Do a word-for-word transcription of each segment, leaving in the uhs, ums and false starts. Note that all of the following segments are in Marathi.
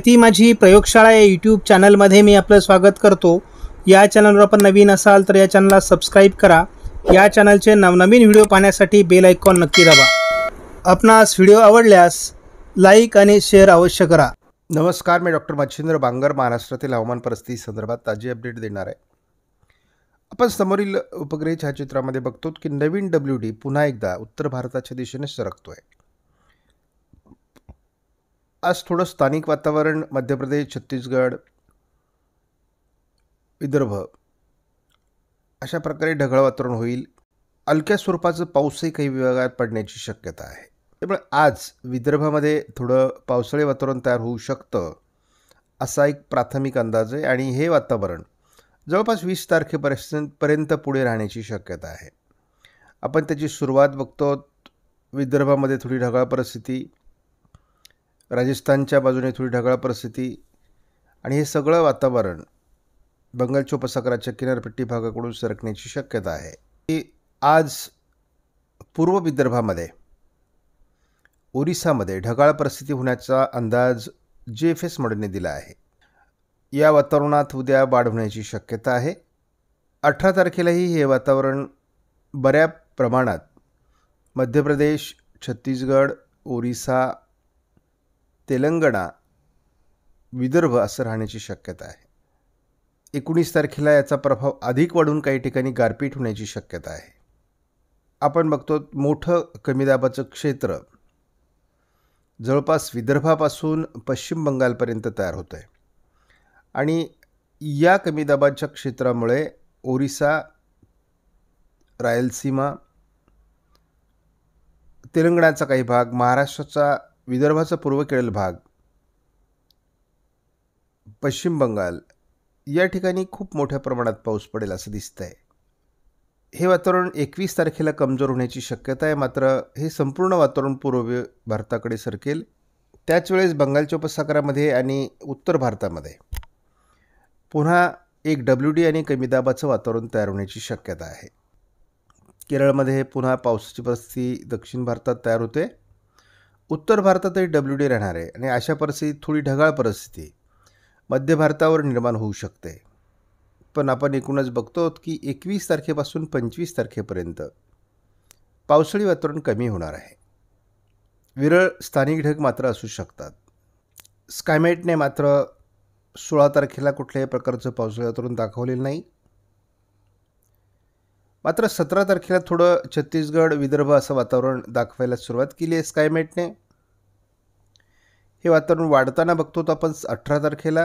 ती माझी प्रयोगशाळा या यूट्यूब चॅनलमध्ये मी आपलं स्वागत करतो। या चॅनलवर आपण नवीन असाल तर या चॅनलला सबस्क्राईब करा। या चॅनलचे नवनवीन व्हिडिओ पाहण्यासाठी बेल आयकॉन नक्की दाबा। आपणास व्हिडिओ आवडल्यास लाईक आणि शेअर अवश्य करा। नमस्कार, मी डॉक्टर मच्छिंद्र बांगर महाराष्ट्रातील हवामान परिस्थिती संदर्भात ताजी अपडेट देणार आहे। आपण समोरील उपग्रह छायाचित्रामध्ये बघतो की नवीन डब्ल्यू डी पुन्हा एकदा उत्तर भारताच्या दिशेने सरकतोय। आज थोडं स्थानिक वातावरण मध्य प्रदेश, छत्तीसगड, विदर्भ अशा प्रकारे ढगाळ वातावरण होईल। हलक्या स्वरूपाचा पाऊसही काही विभागात पडण्याची शक्यता आहे। त्यामुळे आज विदर्भामध्ये थोडं पावसाळी वातावरण तयार होऊ शकतं असा एक प्राथमिक अंदाज आहे आणि हे वातावरण जवळपास वीस तारखेपर्यंत पुढे राहण्याची शक्यता आहे। आपण त्याची सुरुवात बघतो। विदर्भामध्ये थोडी ढगाळ परिस्थिती, राजस्थानच्या बाजूने थोडी ढगाळ परिस्थिती आणि हे सगळं वातावरण बंगालच्या उपसागराच्या किनारपट्टी भागाकडून सरकण्याची शक्यता आहे। की आज पूर्व विदर्भामध्ये, ओरिसामध्ये ढगाळ परिस्थिती होण्याचा अंदाज जी एफ एस मॉडेलने दिला आहे। या वातावरणात उद्या वाढ होण्याची शक्यता आहे। अठरा तारखेलाही हे वातावरण बऱ्या प्रमाणात मध्य प्रदेश, छत्तीसगड, ओरिसा, तेलंगणा, विदर्भ असं राहण्याची शक्यता आहे। एकोणीस तारखेला याचा प्रभाव अधिक वाढून काही ठिकाणी गारपीट होण्याची शक्यता आहे। आपण बघतो मोठं कमी दाबाचं क्षेत्र जवळपास विदर्भापासून पश्चिम बंगालपर्यंत तयार होतं आहे आणि या कमी दाबाच्या क्षेत्रामुळे ओरिसा, रायलसीमा, तेलंगणाचा काही भाग, महाराष्ट्राचा विदर्भाचा पूर्वेकडील भाग, पश्चिम बंगाल या ठिकाणी खूप मोठ्या प्रमाणात पाऊस पडेल असं दिसतंय। हे वातावरण एकवीस तारखेला कमजोर होण्याची शक्यता आहे। मात्र हे संपूर्ण वातावरण पूर्व भारताकडे सरकेल। त्याच वेळेस बंगालच्या उपसागरामध्ये आणि उत्तर भारतामध्ये पुन्हा एक डब्ल्यू डी आणि कमी दाबाचं वातावरण तयार होण्याची शक्यता आहे। केरळमध्ये पुन्हा पावसाची परिस्थिती दक्षिण भारतात तयार होते। उत्तर भारतातही डब्ल्यू डी राहणार आहे आणि अशा परिस्थितीत थोडी ढगाळ परिस्थिती मध्य भारतावर निर्माण होऊ शकते। पण आपण एकूणच बघतो की एकवीस तारखेपासून पंचवीस तारखेपर्यंत पावसाळी वातावरण कमी होणार आहे। विरळ स्थानिक ढग मात्र असू शकतात। स्कायमेटने मात्र सोळा तारखेला कुठल्याही प्रकारचं पावसाळी वातावरण दाखवलेलं नाही। मात्र सतरा तारखेला थोडं छत्तीसगड, विदर्भ असं वातावरण दाखवायला सुरुवात केली आहे स्कायमेटने। हे वातावरण वाढताना बघतो तर आपण अठरा तारखेला,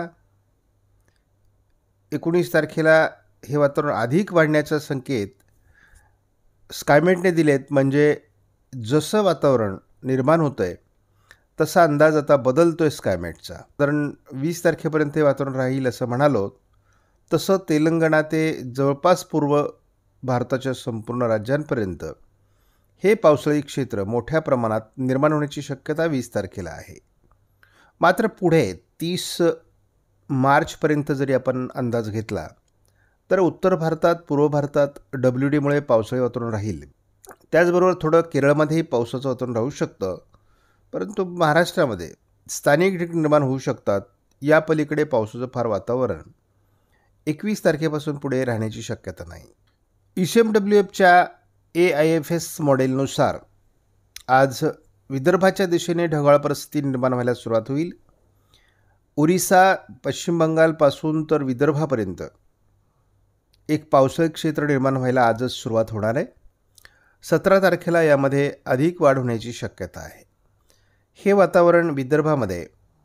एकोणीस तारखेला हे वातावरण अधिक वाढण्याचा संकेत स्कायमेटने दिलेत। म्हणजे जसं वातावरण निर्माण होतं आहे तसा अंदाज आता बदलतो आहे स्कायमेटचा। कारण वीस तारखेपर्यंत हे वातावरण राहील असं म्हणालो, तसं तेलंगणा ते जवळपास पूर्व भारताच्या संपूर्ण राज्यांपर्यंत हे पावसाळी क्षेत्र मोठ्या प्रमाणात निर्माण होण्याची शक्यता वीस तारखेला आहे। मात्र पुढे तीस मार्चपर्यंत जरी आपण अंदाज घेतला तर उत्तर भारतात, पूर्व भारतात डब्ल्यू डीमुळे पावसाळी वातावरण राहील। त्याचबरोबर थोडं केरळमध्येही पावसाचं वातावरण राहू शकतं, परंतु महाराष्ट्रामध्ये स्थानिक ढग निर्माण होऊ शकतात। या पलीकडे पावसाचं फार वातावरण एकवीस तारखेपासून पुढे राहण्याची शक्यता नाही। ई सी एम डब्ल्यू एफच्या ए आय एफ एस मॉडेलनुसार आज विदर्भाच्या दिशेने ढगाळ परिस्थिती निर्माण व्हायला सुरुवात होईल। ओरिसा, पश्चिम बंगालपासून तर विदर्भापर्यंत एक पावसाळी क्षेत्र निर्माण व्हायला आजच सुरुवात होणार आहे। सतरा तारखेला यामध्ये अधिक वाढ होण्याची शक्यता आहे। हे वातावरण विदर्भामध्ये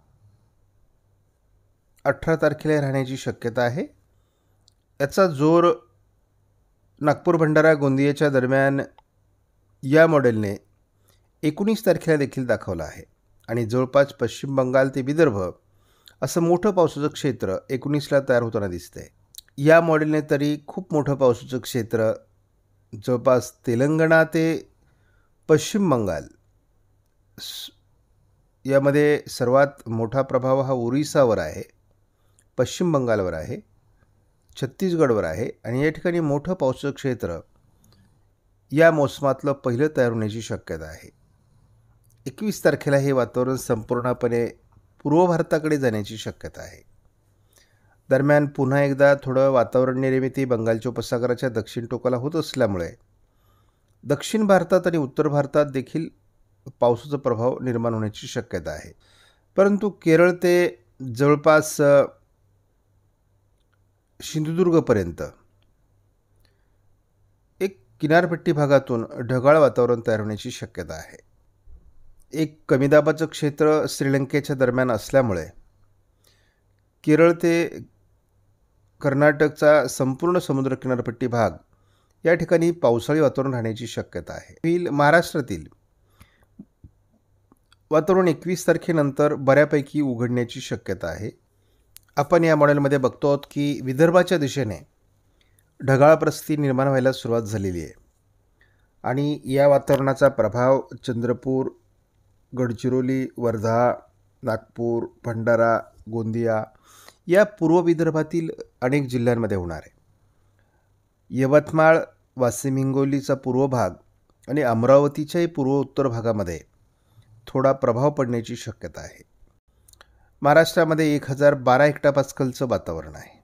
अठरा तारखेला राहण्याची शक्यता आहे। याचा जोर नागपूर, भंडारा, गोंदियाच्या दरम्यान या मॉडेलने एकोणीस तारखेला देखील दाखवला आहे आणि जवळपास पश्चिम बंगाल ते विदर्भ असं मोठं पावसाचं क्षेत्र एकोणीसला तयार होताना दिसतंय। या मॉडेलने तरी खूप मोठं पावसाचं क्षेत्र जवळपास तेलंगणा ते पश्चिम बंगाल यामध्ये सर्वात मोठा प्रभाव हा ओरिसावर आहे, पश्चिम बंगालवर आहे, छत्तीसगडवर आहे आणि या ठिकाणी मोठं पावसाचं क्षेत्र या मोसमातलं पहिलं तयार होण्याची शक्यता आहे। एकवीस तारखेला हे वातावरण संपूर्णपणे पूर्व भारताकडे जाण्याची शक्यता आहे. दरम्यान पुन्हा एकदा थोडं वातावरण निर्मिती बंगालच्या उपसागराच्या दक्षिण टोकाला होत असल्यामुळे दक्षिण भारतात आणि उत्तर भारतात देखील पावसाचा प्रभाव निर्माण होण्याची शक्यता आहे. परंतु केरळ ते जवळपास सिंधुदुर्गपर्यंत एक किनारपट्टी भागातून ढगाळ वातावरण तयार होण्याची शक्यता आहे. एक कमी दाबाचं क्षेत्र श्रीलंकेच्या दरम्यान असल्यामुळे केरळ ते कर्नाटकचा संपूर्ण समुद्र किनारपट्टी भाग या ठिकाणी पावसाळी वातावरण राहण्याची शक्यता आहे. महाराष्ट्रातील वातावरण एकवीस तारखेनंतर बऱ्यापैकी उघडण्याची शक्यता आहे. आपण या मॉडेलमध्ये बघतो आहोत की विदर्भाच्या दिशेने ढगाळ परिस्थिती निर्माण व्हायला सुरुवात झालेली आहे आणि या वातावरणाचा प्रभाव चंद्रपूर, गडचिरोली, वर्धा, नागपूर, भंडारा, गोंदिया या पूर्व विदर्भातील अनेक जिल्ह्यांमध्ये होणार आहे. यवतमाळ, वाशिम, हिंगोलीचा पूर्व भाग आणि अमरावतीच्याही पूर्व उत्तर भागामध्ये थोडा प्रभाव पडण्याची शक्यता आहे. महाराष्ट्रामध्ये एक हजार बारा हेक्टरपास्कलचं वातावरण आहे.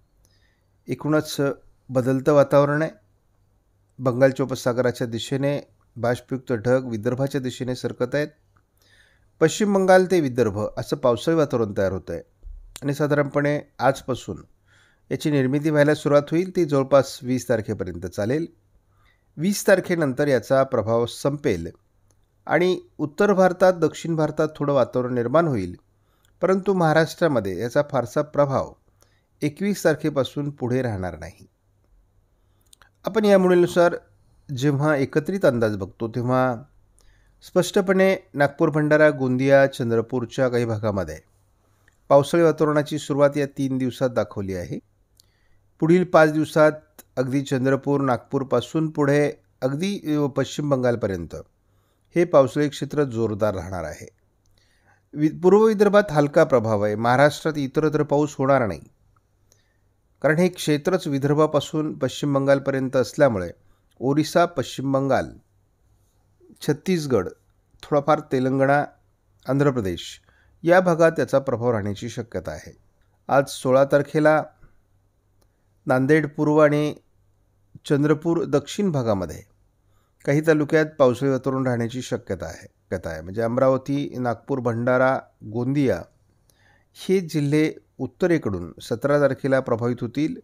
एकूणच बदलतं वातावरण आहे. बंगालच्या उपसागराच्या दिशेने बाष्पयुक्त ढग विदर्भाच्या दिशेने सरकत आहेत. पश्चिम बंगाल ते विदर्भ असं पावसाळी वातावरण तयार होतं आहे आणि साधारणपणे आजपासून याची निर्मिती व्हायला सुरुवात होईल. ती जवळपास वीस तारखेपर्यंत चालेल. वीस तारखेनंतर याचा प्रभाव संपेल आणि उत्तर भारतात दक्षिण भारतात थोडं वातावरण निर्माण होईल. परंतु महाराष्ट्रामध्ये याचा फारसा प्रभाव एकवीस तारखेपासून पुढे राहणार नाही. आपण या मॉडेलनुसार जेव्हा एकत्रित अंदाज बघतो तेव्हा स्पष्टपणे नागपूर, भंडारा, गोंदिया, चंद्रपूरच्या काही भागामध्ये पावसाळी वातावरणाची सुरुवात या तीन दिवसात दाखवली आहे. पुढील पाच दिवसात अगदी चंद्रपूर, नागपूरपासून पुढे अगदी पश्चिम बंगालपर्यंत हे पावसाळी क्षेत्र जोरदार राहणार आहे. वि पूर्व विदर्भात हलका प्रभाव आहे. महाराष्ट्रात इतरत्र पाऊस होणार नाही, कारण हे क्षेत्रच विदर्भापासून पश्चिम बंगालपर्यंत असल्यामुळे ओरिसा, पश्चिम बंगाल, छत्तीसगड, थोडाफार तेलंगणा, आंध्र प्रदेश या भागात याचा प्रभाव राहण्याची शक्यता आहे. आज सोळा तारखेला नांदेड पूर्व आणि चंद्रपूर दक्षिण भागामध्ये काही तालुक्यात पावसाळी वातावरण राहण्याची शक्यता आहे शक्यता आहे म्हणजे अमरावती, नागपूर, भंडारा, गोंदिया हे जिल्हे उत्तरेकडून सतरा तारखेला प्रभावित होतील.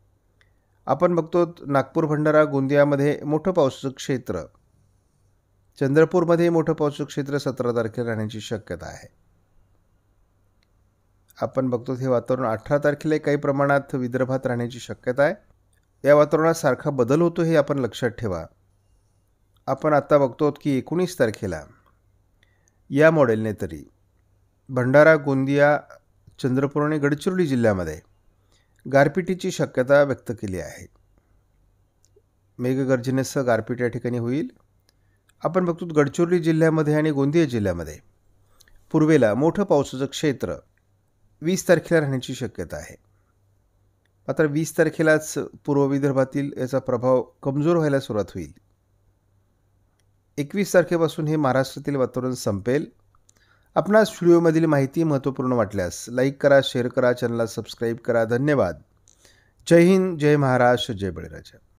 आपण बघतो नागपूर, भंडारा, गोंदियामध्ये मोठं पावसाचं क्षेत्र, चंद्रपूरमध्ये मोठं पावसाचं क्षेत्र सतरा तारखेला राहण्याची शक्यता आहे. आपण बघतो हे वातावरण अठरा तारखेला काही प्रमाणात विदर्भात राहण्याची शक्यता आहे. या वातावरणात सारखा बदल होतो हे आपण लक्षात ठेवा. आपण आता बघतो की एकोणीस तारखेला या मॉडेलने तरी भंडारा, गोंदिया, चंद्रपूर आणि गडचिरोली जिल्ह्यामध्ये गारपिटीची शक्यता व्यक्त केली आहे. मेघगर्जनेसह गारपीट या ठिकाणी होईल. आपण बघतो गडचिरोली जिल्ह्यामध्ये आणि गोंदिया जिल्ह्यामध्ये पूर्वेला मोठं पावसाचं क्षेत्र वीस तारखेला राहण्याची शक्यता आहे. मात्र वीस तारखेलाच पूर्व विदर्भातील याचा प्रभाव कमजोर व्हायला सुरुवात होईल. एकवीस तारखेपासून हे महाराष्ट्रातील वातावरण संपेल. आपणास व्हिडिओमधील माहिती महत्त्वपूर्ण वाटल्यास लाईक करा, शेअर करा, चॅनलला सबस्क्राईब करा. धन्यवाद. जय हिंद, जय महाराष्ट्र, जय बळीराजा.